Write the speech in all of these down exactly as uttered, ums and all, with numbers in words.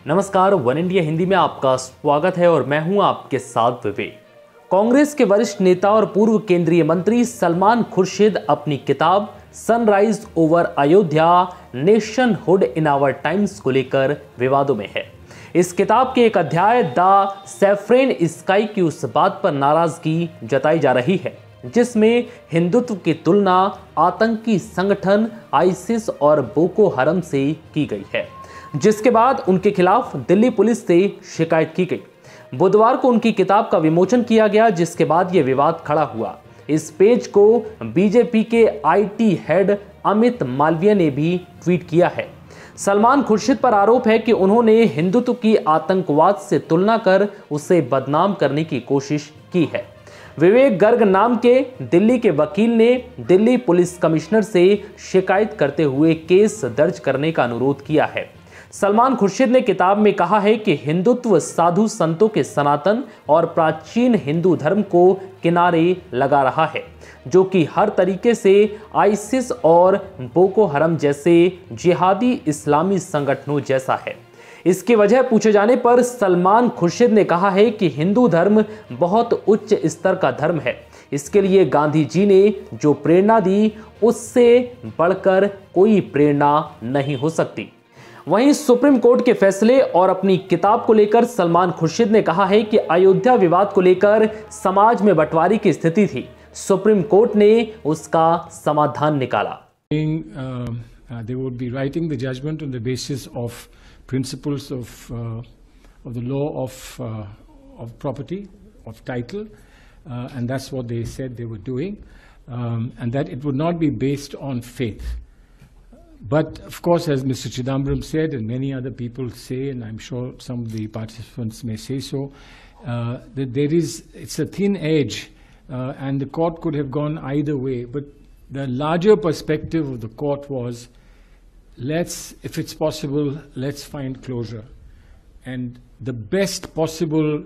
नमस्कार, one India Hindi में आपका स्वागत है और मैं हूं आपके साथ विवेक। कांग्रेस के वरिष्ठ नेता और पूर्व केंद्रीय मंत्री सलमान खुर्शीद अपनी किताब sunrise over Ayodhya nationhood in our times को लेकर विवादों में है। इस किताब के एक अध्याय द सैफ्रेन स्काई की उस बात पर नाराजगी जताई जा रही है जिसमें हिंदुत्व की तुलना आतंकी संगठन आईसिस और बोको हरम से की गई है, जिसके बाद उनके खिलाफ दिल्ली पुलिस से शिकायत की गई। बुधवार को उनकी किताब का विमोचन किया गया, जिसके बाद यह विवाद खड़ा हुआ। इस पेज को बीजेपी के आईटी हेड अमित मालवीय ने भी ट्वीट किया है। सलमान खुर्शीद पर आरोप है कि उन्होंने हिंदुत्व की आतंकवाद से तुलना कर उसे बदनाम करने की कोशिश की है। विवेक गर्ग नाम के दिल्ली के वकील ने दिल्ली पुलिस कमिश्नर से शिकायत करते हुए केस दर्ज करने का अनुरोध किया है। सलमान खुर्शीद ने किताब में कहा है कि हिंदुत्व साधु संतों के सनातन और प्राचीन हिंदू धर्म को किनारे लगा रहा है, जो कि हर तरीके से आईसिस और बोको हरम जैसे जिहादी इस्लामी संगठनों जैसा है। इसकी वजह पूछे जाने पर सलमान खुर्शीद ने कहा है कि हिंदू धर्म बहुत उच्च स्तर का धर्म है। इसके लिए गांधी जी ने जो प्रेरणा दी उससे बढ़कर कोई प्रेरणा नहीं हो सकती। वहीं सुप्रीम कोर्ट के फैसले और अपनी किताब को लेकर सलमान खुर्शीद ने कहा है कि अयोध्या विवाद को लेकर समाज में बंटवारे की स्थिति थी। सुप्रीम कोर्ट ने उसका समाधान निकाला। They would be writing the judgment on the basis of principles of uh, of the law of uh, of property, of title, uh, and that's what they said they were doing, um, and that it would not be based on faith. But of course, as Mister Chidambaram said, and many other people say, and I'm sure some of the participants may say so, uh, that there is, it's a thin edge, uh, and the court could have gone either way. But the larger perspective of the court was, let's, if it's possible, let's find closure. And the best possible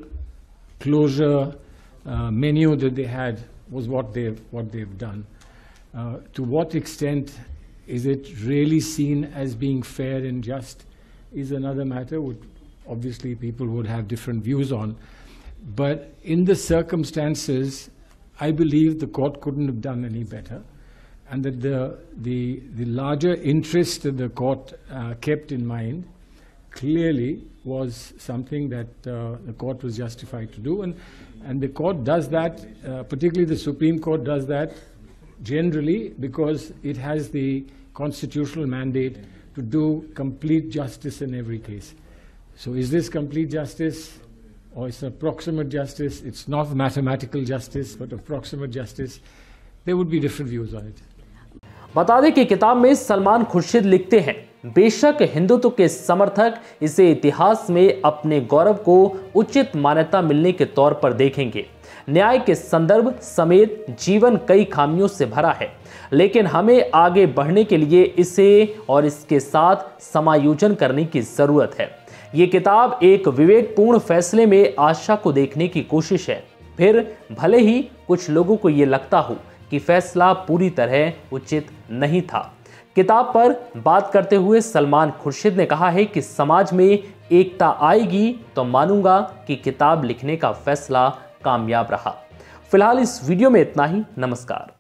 closure uh, menu that they had was what they've, what they've done. Uh, to what extent is it really seen as being fair and just is another matter, which obviously people would have different views on. But in the circumstances, I believe the court couldn't have done any better, and that the, the, the larger interest that the court uh, kept in mind clearly was something that uh, the court was justified to do. And, and the court does that, uh, particularly the Supreme Court does that generally because it has the constitutional mandate to do complete justice in every case. So is this complete justice or it's approximate justice? It's not mathematical justice but approximate justice. There would be different views on it. बता दें कि किताब में सलमान खुर्शीद लिखते हैं, बेशक हिंदुत्व के समर्थक इसे इतिहास में अपने गौरव को उचित मान्यता मिलने के तौर पर देखेंगे। न्याय के संदर्भ समेत जीवन कई खामियों से भरा है, लेकिन हमें आगे बढ़ने के लिए इसे और इसके साथ समायोजन करने की जरूरत है। ये किताब एक विवेकपूर्ण फैसले में आशा को देखने की कोशिश है, फिर भले ही कुछ लोगों को ये लगता हो कि फैसला पूरी तरह उचित नहीं था। किताब पर बात करते हुए सलमान खुर्शीद ने कहा है कि समाज में एकता आएगी तो मानूंगा कि किताब लिखने का फैसला कामयाब रहा। फिलहाल इस वीडियो में इतना ही। नमस्कार।